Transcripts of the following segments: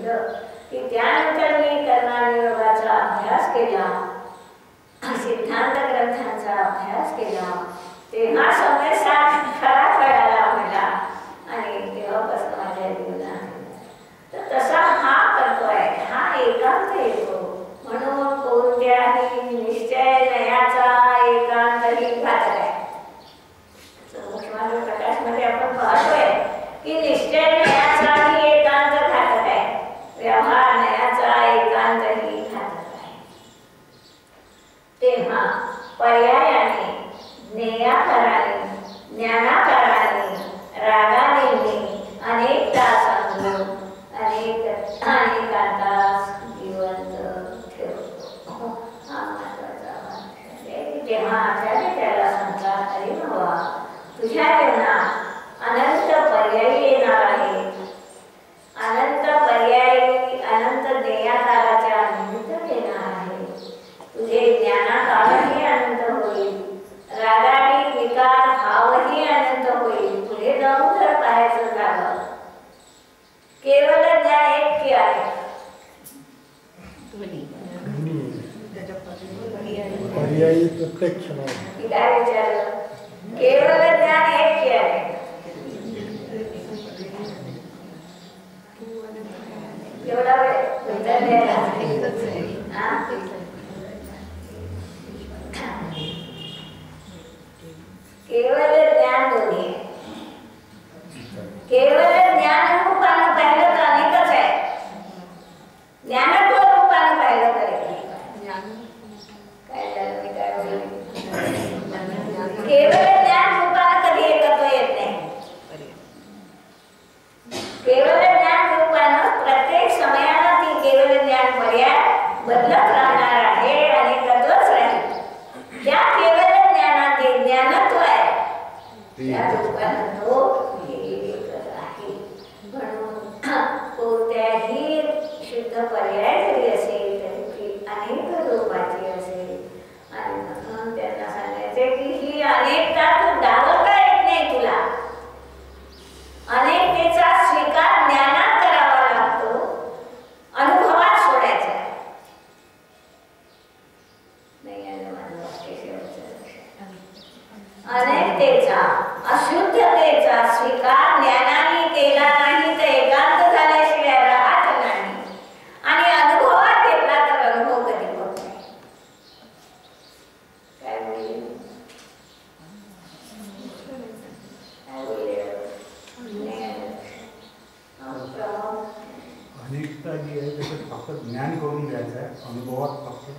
सांगितलं की त्यानंतर मी कर्मयोगाचा अभ्यास केला, सिद्धांत ग्रंथांचा अभ्यास केला, तेव्हा समय साथ खरा कळाला मला आणि तेव्हापासून माझ्या जीवनात तर तसा हा करतोय, हा एकांत येतो. म्हणून कोणत्याही निश्चय नयाचा एकांतही घातक आहे. मुख्यमंत्री प्रकाशमध्ये आपण पाहतोय की निश्चय नयाचाही एकांत घातक आहे, व्यवहार नयाचा एकांतही घातक आहे. तेव्हा पर्यायाने, ज्ञेयाकाराने, ज्ञानाकाराने, रागाने अनेकदा सांगून अनेकांता जिवंत ठेवतो. हा महत्वाचा भाग आहे. जेव्हा आचार्य त्याला सांगतात, अरे बाबा तुझ्या जीवनात अनंत पर्यायी येणार आहे, अनंत पर्यायी अनंत ज्ञेयाकाराच्या निमित्त येणार आहे. तुझे ज्ञानाकारही अनंत होईल, रागाने विकार भावही अनंत होईल. पुढे जाऊन जर पाहायचं झालं केवळ ज्ञान एक आहे, पर्यायी प्रत्यक्ष नाही. काय विचारलं? केवळ ज्ञान एक आहे. एवढा वेळ उत्तर द्यायला केवळ ज्ञान दोन्ही आहे. केवळ ज्ञान रूपानं पाहिलं तर अनेकच आहे, ज्ञानत्व रूपानं पाहिलं तर काय झालं मी काय बोलले? केवळ ज्ञान रूपानं कधी एकत्व येत नाही. केवळ ज्ञान रूपानं प्रत्येक समयाला ती केवळ ज्ञान पर्याय बदलत राहणार आहे आणि एकत्वच राहील. ज्या केवळ ज्ञानाचे ज्ञानत्व आहे त्या रूपानं तो एकच आहे. म्हणून कोणत्याही शुद्ध पर्याय जरी असेल तरी ती अनेक रूपाची असेल. आणि म्हणून त्यांना सांगायचे की ही अनेकता तू दावता येत नाही तुला. अनेकतेचा स्वीकार ज्ञानात करावा लागतो, अनुभवात सोडायचा नाही. अनेकतेचा अशुद्धतेचा स्वीकार ज्ञानाने केला नाही तर एकांत झाल्याशिवाय राहत नाही. आणि अनुभवात घेतला तर अनुभव कधी होत नाही. काय बोलले? काय बोलले? अनेकता जी आहे त्याच्यात फक्त ज्ञान करून घ्यायचं आहे, अनुभवात फक्त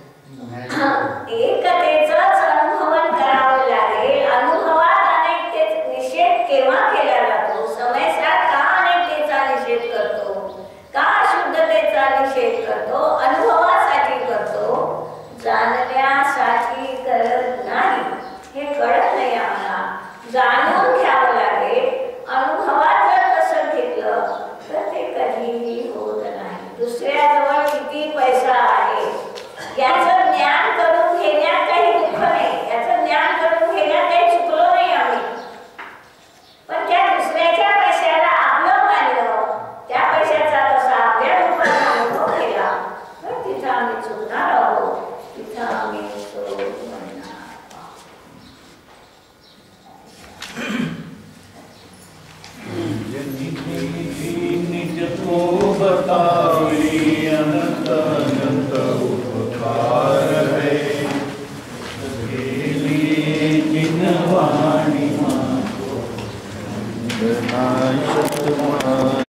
एकतेचंच अनुभवन करावं लागेल. अनुभवात अनेकतेचा निषेध केव्हा केला जातो? समय साथ का अनेकतेचा निषेध करतो, का अशुद्धतेचा निषेध करतो? अनुभवासाठी करतो, जाणण्यासाठी करत नाही. हे कळत नाही आम्हाला, जाणून घ्यावं लागेल. अनुभवात जर तसं घेतलं तर ते कधीही होत नाही. दुसऱ्याजवळ किती पैसा आहे याचं ज्ञान करून घेण्यात काही दुःख नाही, याचं ज्ञान करून घेण्यात काही चुकलो नाही आम्ही. पण त्या दुसऱ्याच्या पैशाला आपलं मानलं, त्या पैशाचा तसा आपल्या रूपाने अनुभव केला तर तिथं आम्ही चुकणार आहोत, तिथं आम्ही म्हणणार. निज को बतावी अनंत अनंत उपकार है, जिनवाणी